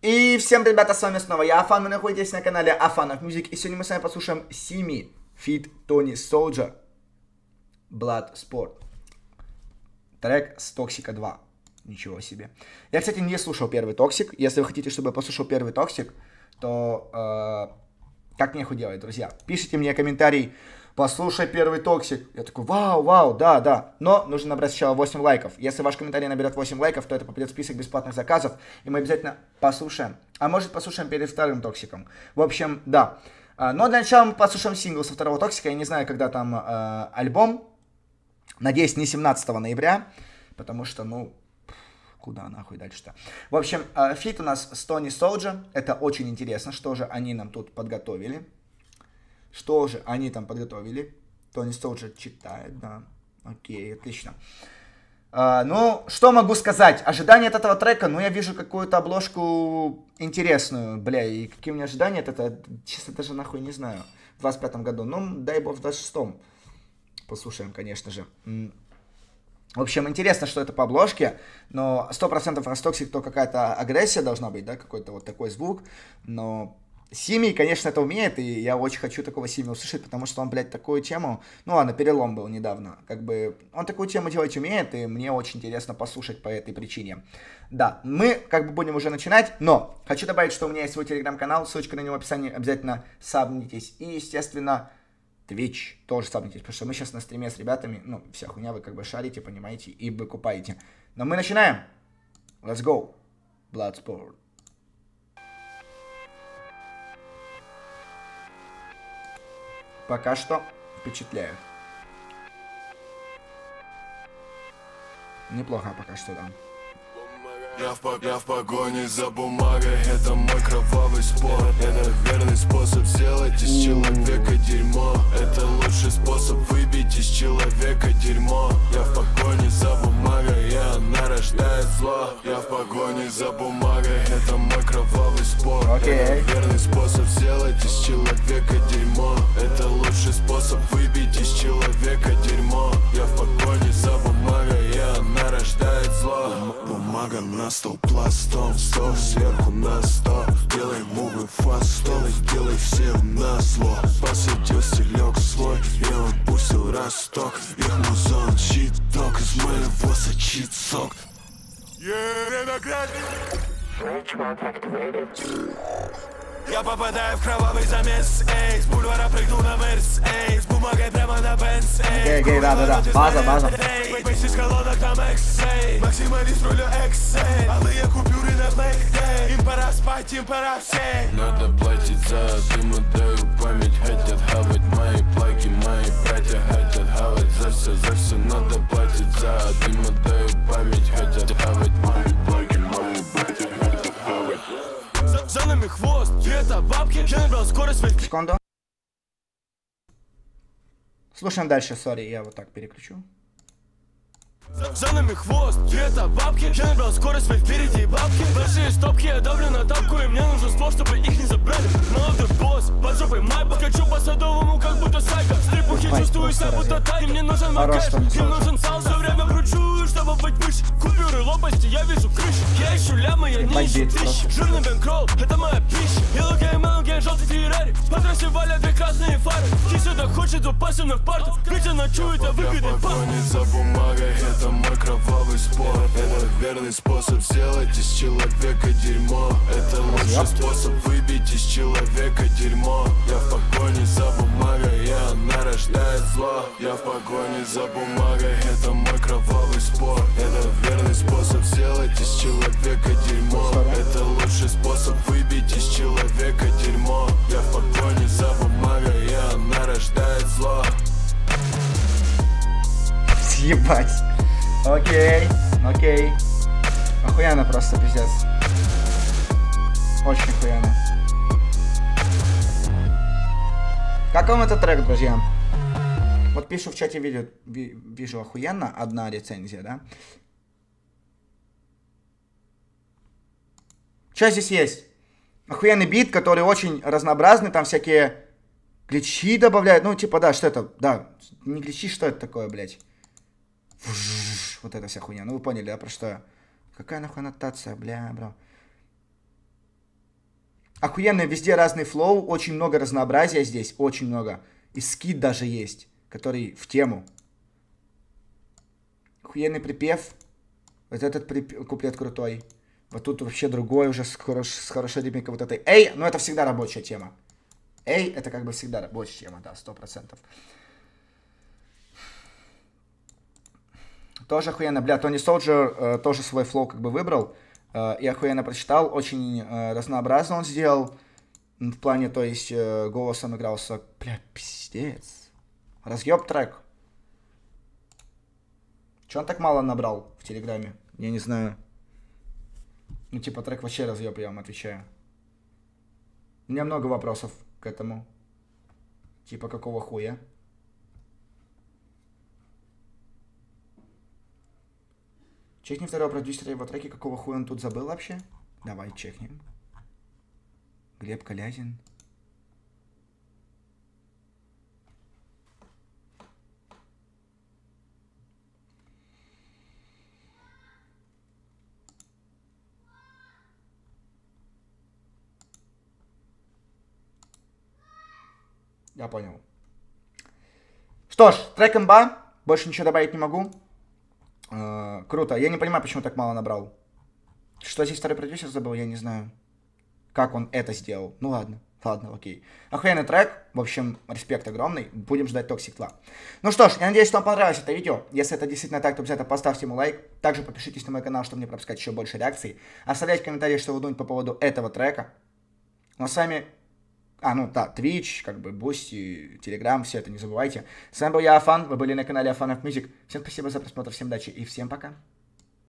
И всем, ребята, с вами снова я, Афан, вы находитесь на канале Афанов Music, и сегодня мы с вами послушаем Simi feat. Tony Soldier Blood Sport. Трек с Токсика 2. Ничего себе. Я, кстати, не слушал первый Токсик. Если вы хотите, чтобы я послушал первый Токсик, то как мне их делать, друзья? Пишите мне комментарий, послушай первый Токсик. Я такой, вау, да. Но нужно набрать сначала 8 лайков. Если ваш комментарий наберет 8 лайков, то это попадет в список бесплатных заказов, и мы обязательно послушаем. А может, послушаем перед вторым Токсиком. В общем, да. Но для начала мы послушаем сингл со второго Токсика. Я не знаю, когда там альбом. Надеюсь, не 17 ноября, потому что, ну, куда нахуй дальше-то? В общем, фит у нас с Tony Soldier. Это очень интересно, что же они нам тут подготовили. Что же они там подготовили? Tony Soldier читает, да. Окей, отлично. Ну, что могу сказать? Ожидания от этого трека, ну, я вижу какую-то обложку интересную, бля, и какие у меня ожидания от этого, честно, даже нахуй не знаю. В 25-м году, ну, дай бог, в 26-м. Послушаем, конечно же. В общем, интересно, что это по обложке, но 100% Ростоксик, то какая-то агрессия должна быть, да, какой-то вот такой звук, но Simi, конечно, это умеет, и я очень хочу такого Simi услышать, потому что он, блядь, такую тему, ну ладно, перелом был недавно, как бы, он такую тему делать умеет, и мне очень интересно послушать по этой причине. Да, мы как бы будем уже начинать, но хочу добавить, что у меня есть свой телеграм-канал, ссылочка на него в описании, обязательно сабнитесь, и, естественно, Twitch тоже сабнитесь, потому что мы сейчас на стриме с ребятами, ну, вся хуйня, вы как бы шарите, понимаете, и выкупаете. Но мы начинаем. Let's go. Bloodsport. Пока что впечатляет. Неплохо пока что, да. Я в погоне за бумагой, это мой кровавый спорт. Это верный способ сделать из человека дерьмо. Это лучший способ выбить из человека дерьмо. Я в погоне за бумагой, и она рождает зло. Я в погоне за бумагой, это мой кровавый спорт. Это верный способ сделать из человека дерьмо. Это лучший способ выбить из человека дерьмо. Я в погоне за бумагой, и она рождает зло. Бумага на стол пластом, стол сверху на 100. Делай мувы фастом, делай всем на зло. Посадил стелек свой, и он пустил росток. Их музон щиток, из моего сочит сок. Я попадаю в кровавый замес, эй, с бульвара прыгну на Мерс, эй, с бумагой прямо на Бенц, эй. Окей, да, база. Из колодок там экс, эй, максималист рулю экс, эй, алые купюры на блэк, эй, им пора спать, им пора всей. Надо платить за дым, даю память, хотят хавать мои плаки, мои братья хотят хавать за все надо платить за дым, даю память, хотят хавать мои плаки, мои братья хотят хавать. За нами хвост, это бабки, я набрал скорость. Секунду. Слушаем дальше, сори, я вот так переключу. За нами хвост, это бабки, я набрал скорость, впереди бабки. Большие стопки, я давлю на тапку, и мне нужен спор, чтобы их не забрали. Молодой босс, под жопой майбах, хочу по садовому, как будто сайка. В стрипухе чувствую себя будто тайм, мне нужен мой кэш, мне нужен сал, все время кручу, чтобы быть выше. Купюры, лопасти, я вижу крышу, я ищу лямы, я не ищу тысячи. Жирный бэнкролл, это моя пища. Белый мелкий, желтый Феррари, по трассе валят две красные фары. Ки сюда хочет упасть на в парту, Витя ночует, а выгодит пар. За бумагой, это мой кровавый спорт. Это верный способ сделать из человека дерьмо. Это лучший способ выбить из человека дерьмо. Я в погоне за бумагой, и она рождает зло. Я в погоне за бумагой, это мой кровавый спорт. Это верный способ сделать из человека дерьмо. Это лучший способ выбить из человека дерьмо. Я в погоне за бумагой, и она рождает зло. Съебать. Окей. Охуенно просто, пиздец. Очень охуенно. Как вам этот трек, друзья? Вот пишу в чате, вижу охуенно, одна рецензия, да? Что здесь есть? Охуенный бит, который очень разнообразный, там всякие гличи добавляют. Ну, типа, да, что это? Да, не гличи, что это такое, блядь? Вот эта вся хуйня. Ну вы поняли, да, про что я? Какая нахуй аннотация, бля, бро. Охуенно, везде разный флоу, очень много разнообразия здесь, очень много. И скид даже есть, который в тему. Охуенный припев. Вот этот куплет крутой. Вот тут вообще другой уже с хорошей ритмикой вот этой. Эй, ну это всегда рабочая тема. Эй, это как бы всегда рабочая тема, да, 100%. Тоже охуенно. Бля, Тони Солджер тоже свой флоу как бы выбрал. И охуенно прочитал. Очень разнообразно он сделал. В плане, то есть, голосом игрался. Бля, пиздец. Разъеб трек. Че он так мало набрал в Телеграме? Я не знаю. Ну, типа, трек вообще разъеб, я вам отвечаю. У меня много вопросов к этому. Типа, какого хуя? Чекни второго продюсера его треки, какого хуя он тут забыл вообще? Давай чекнем. Глеб Калязин. Я понял. Что ж, трек имба. Больше ничего добавить не могу. Круто. Я не понимаю, почему так мало набрал. Что здесь второй продюсер забыл, я не знаю. Как он это сделал. Ну ладно. Ладно, окей. Охуенный трек. В общем, респект огромный. Будем ждать Toxic 2. Ну что ж, я надеюсь, что вам понравилось это видео. Если это действительно так, то обязательно поставьте ему лайк. Также подпишитесь на мой канал, чтобы не пропускать еще больше реакций. Оставляйте комментарии, что вы думаете по поводу этого трека. Ну а с вами... ну да, Twitch, как бы, Boosty, Telegram, все это не забывайте. С вами был я, Афан, вы были на канале Афанов Music. Всем спасибо за просмотр, всем удачи и всем пока.